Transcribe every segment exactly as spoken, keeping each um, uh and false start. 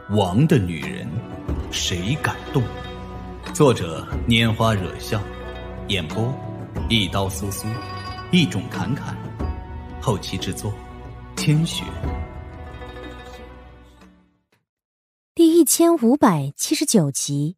王的女人，谁敢动？作者：拈花惹笑，演播：一刀苏苏，一种侃侃，后期制作：千雪。 第一千五百七十九集。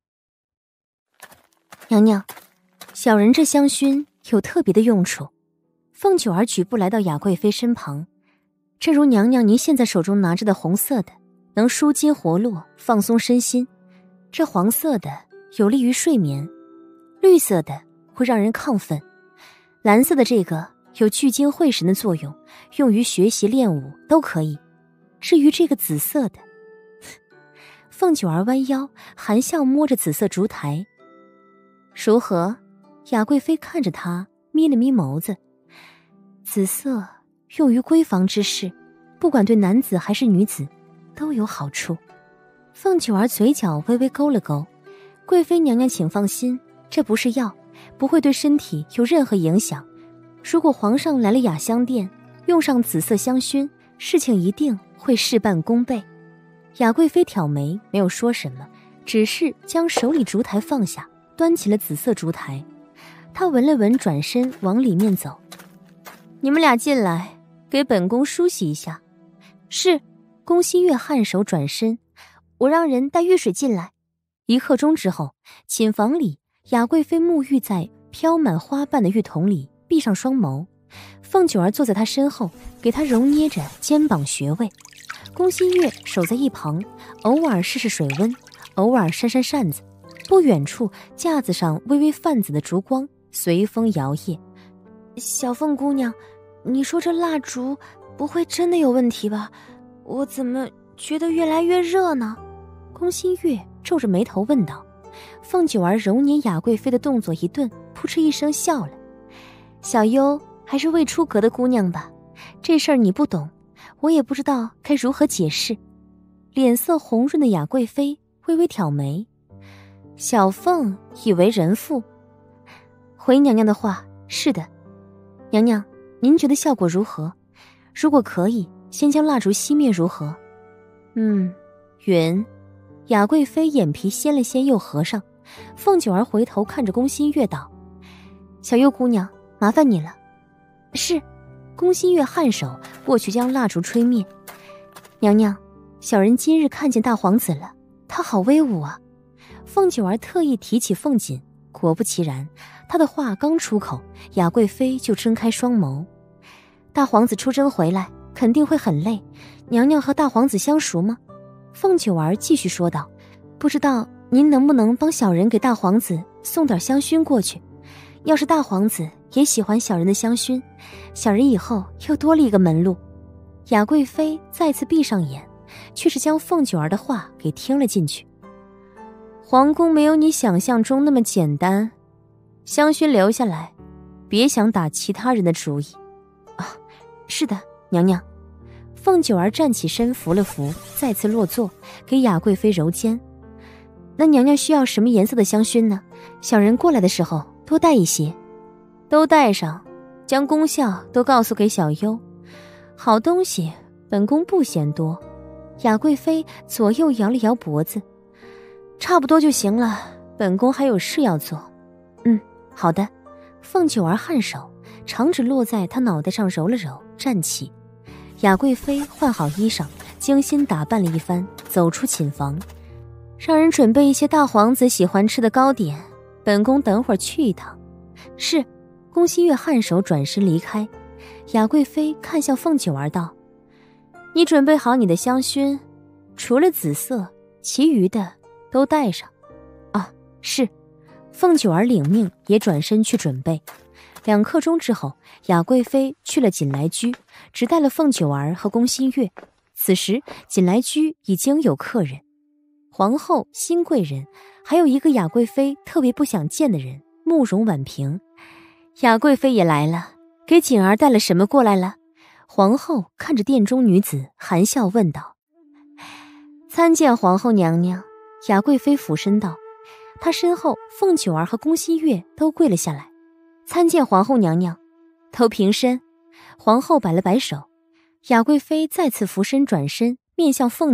娘娘，小人这香薰有特别的用处。凤九儿举步来到雅贵妃身旁，正如娘娘您现在手中拿着的红色的，能舒筋活络，放松身心；这黄色的有利于睡眠，绿色的会让人亢奋，蓝色的这个有聚精会神的作用，用于学习练武都可以。至于这个紫色的，凤九儿弯腰含笑摸着紫色烛台。如何？雅贵妃看着她，眯了眯眸子。紫色用于闺房之事，不管对男子还是女子都有好处。凤九儿嘴角微微勾了勾，贵妃娘娘请放心，这不是药，不会对身体有任何影响。如果皇上来了雅香殿，用上紫色香薰，事情一定会事半功倍。雅贵妃挑眉，没有说什么，只是将手里烛台放下，端起了紫色烛台。她闻了闻，转身往里面走。你们俩进来，给本宫梳洗一下。是。宫心月颔首转身，我让人带浴水进来。一刻钟之后，寝房里雅贵妃沐浴在飘满花瓣的浴桶里，闭上双眸。凤九儿坐在她身后，给她揉捏着肩膀穴位。宫心月守在一旁，偶尔试试水温，偶尔扇扇扇子。不远处架子上微微泛紫的烛光随风摇曳。小凤姑娘，你说这蜡烛不会真的有问题吧？我怎么觉得越来越热呢？宫心月皱着眉头问道。凤九儿揉捏雅贵妃的动作一顿，扑哧一声笑了。小优还是未出阁的姑娘吧，这事儿你不懂，我也不知道该如何解释。脸色红润的雅贵妃微微挑眉。小凤以为人妇。回娘娘的话，是的。娘娘，您觉得效果如何？如果可以，先将蜡烛熄灭如何？嗯，允。雅贵妃眼皮掀了掀又合上。凤九儿回头看着宫心月道：小优姑娘，麻烦你了。是。宫心月颔首过去将蜡烛吹灭。娘娘，小人今日看见大皇子了，他好威武啊。凤九儿特意提起凤锦，果不其然，她的话刚出口，雅贵妃就睁开双眸。大皇子出征回来肯定会很累，娘娘和大皇子相熟吗？凤九儿继续说道，不知道您能不能帮小人给大皇子送点香薰过去？要是大皇子也喜欢小人的香薰，小人以后又多了一个门路。雅贵妃再次闭上眼，却是将凤九儿的话给听了进去。皇宫没有你想象中那么简单，香薰留下来，别想打其他人的主意。啊，是的，娘娘。凤九儿站起身扶了扶，再次落座，给雅贵妃揉肩。那娘娘需要什么颜色的香薰呢？小人过来的时候多带一些。都带上，将功效都告诉给小优。好东西本宫不嫌多。雅贵妃左右摇了摇脖子。差不多就行了，本宫还有事要做。嗯，好的。凤九儿颔首，长指落在她脑袋上揉了揉，站起。雅贵妃换好衣裳，精心打扮了一番，走出寝房，让人准备一些大皇子喜欢吃的糕点，本宫等会儿去一趟。是。宫心月颔首转身离开。雅贵妃看向凤九儿道：你准备好你的香薰，除了紫色，其余的都带上。啊，是。凤九儿领命，也转身去准备。两刻钟之后，雅贵妃去了锦来居，只带了凤九儿和宫心月。此时锦来居已经有客人，皇后、新贵人，还有一个雅贵妃特别不想见的人——慕容婉平。雅贵妃也来了，给锦儿带了什么过来了？皇后看着殿中女子，含笑问道。参见皇后娘娘。雅贵妃俯身道。她身后凤九儿和宫心月都跪了下来。参见皇后娘娘。都平身。皇后摆了摆手。雅贵妃再次俯身转身，面向凤锦，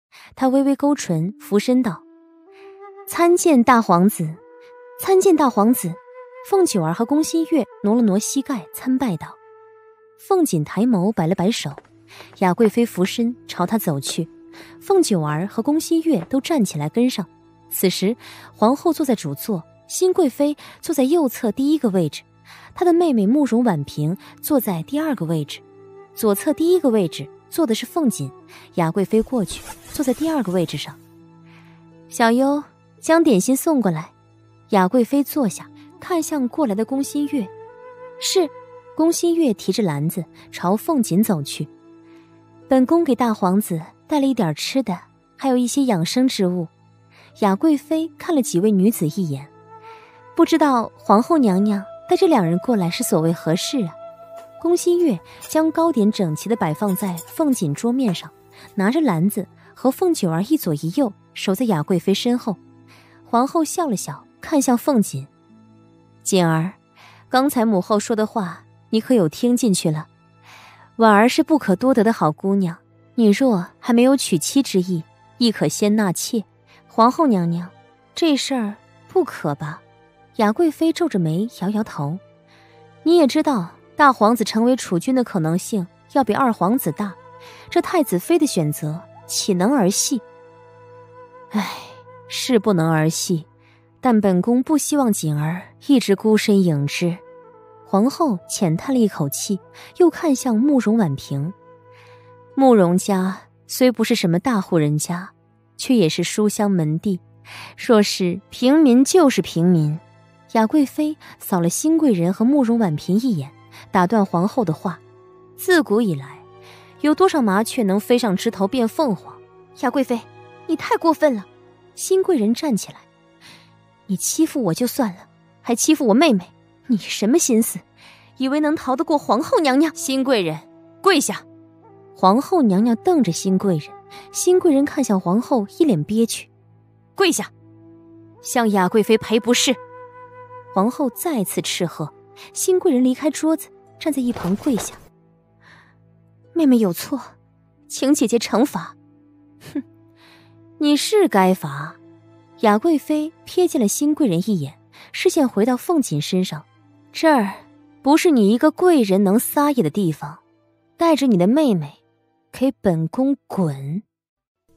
他微微勾唇，俯身道：“参见大皇子，参见大皇子。”凤九儿和宫心月挪了挪膝盖，参拜道。凤锦抬眸，摆了摆手。雅贵妃俯身朝他走去，凤九儿和宫心月都站起来跟上。此时，皇后坐在主座，新贵妃坐在右侧第一个位置，她的妹妹慕容婉平坐在第二个位置。左侧第一个位置坐的是凤锦，雅贵妃过去坐在第二个位置上。小优，将点心送过来。雅贵妃坐下，看向过来的宫心月。是。宫心月提着篮子朝凤锦走去。本宫给大皇子带了一点吃的，还有一些养生之物。雅贵妃看了几位女子一眼，不知道皇后娘娘带这两人过来是所谓何事啊？宫心月将糕点整齐地摆放在凤锦桌面上，拿着篮子和凤九儿一左一右守在雅贵妃身后。皇后笑了笑，看向凤锦：“锦儿，刚才母后说的话你可有听进去了？婉儿是不可多得的好姑娘，你若还没有娶妻之意，亦可先纳妾。皇后娘娘，这事儿不可吧？”雅贵妃皱着眉摇摇头。你也知道，大皇子成为储君的可能性要比二皇子大，这太子妃的选择岂能儿戏？唉，是不能儿戏，但本宫不希望锦儿一直孤身影之。皇后浅叹了一口气，又看向慕容婉平。慕容家虽不是什么大户人家，却也是书香门第，若是平民就是平民。雅贵妃扫了新贵人和慕容婉平一眼，打断皇后的话：自古以来，有多少麻雀能飞上枝头变凤凰？雅贵妃，你太过分了！新贵人站起来：你欺负我就算了，还欺负我妹妹，你什么心思？以为能逃得过皇后娘娘？新贵人，跪下！皇后娘娘瞪着新贵人，新贵人看向皇后，一脸憋屈：跪下，向雅贵妃赔不是！皇后再次斥喝，新贵人离开桌子，站在一旁跪下：妹妹有错，请姐姐惩罚。哼，你是该罚。雅贵妃瞥见了新贵人一眼，视线回到凤锦身上：这儿不是你一个贵人能撒野的地方，带着你的妹妹给本宫滚。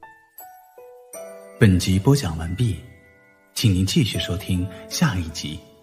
本集播讲完毕，请您继续收听下一集。